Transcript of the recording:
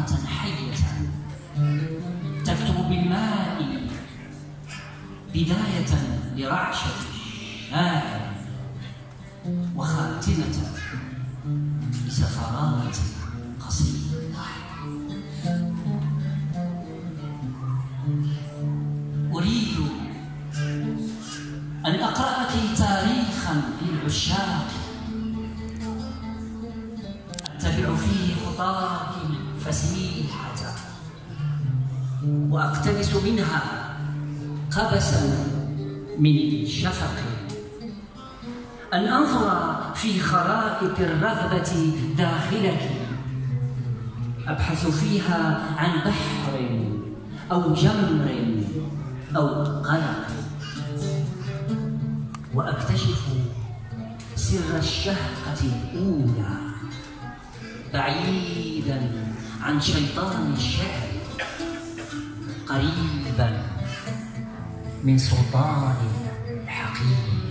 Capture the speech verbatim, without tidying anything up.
نظرة حية تكتب بالماء بداية لرعشة الشاعر وخاتمة لسفرات قصيرة. أريد أن أقرأك تاريخاً للعشاق أتبع فيه خطاك الفسيحة وأقتبس منها قبساً من الشفق، أن أنظر في خرائط الرغبة داخلك أبحث فيها عن بحر أو جمر أو قلق، وأكتشف سر الشهقة الأولى بعيداً عن شيطان الشعر، قريباً من سلطان الحقيقة.